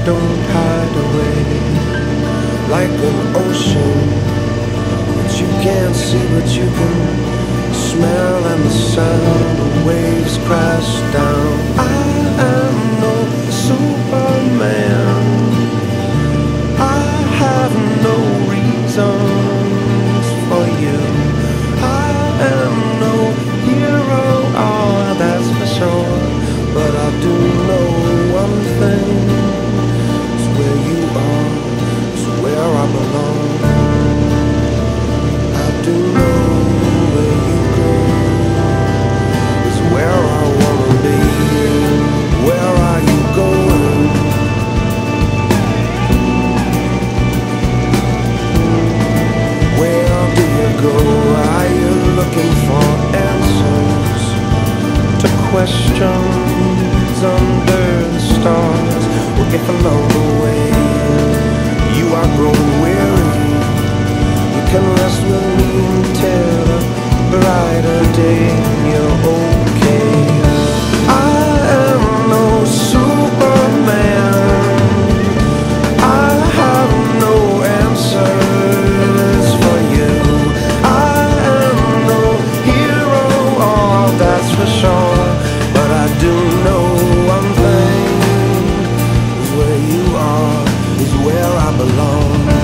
don't hide away like an ocean that you can't see but you can smell, and the sound of waves crash down. I am no Superman, I have no reasons for you. I am no hero, oh that's for sure. But I do know one thing, it's where you are, it's where I belong. I do know where you go, it's where I wanna be. Where are you going? Where do you go? Are you looking for answers to questions under the stars? Well, if along the way you are growing weary, you can rest with me until a brighter day and you're okay. I am no Superman, I have no answers for you. I am no hero, oh that's for sure. But I do know one thing, is where you are, is where I belong.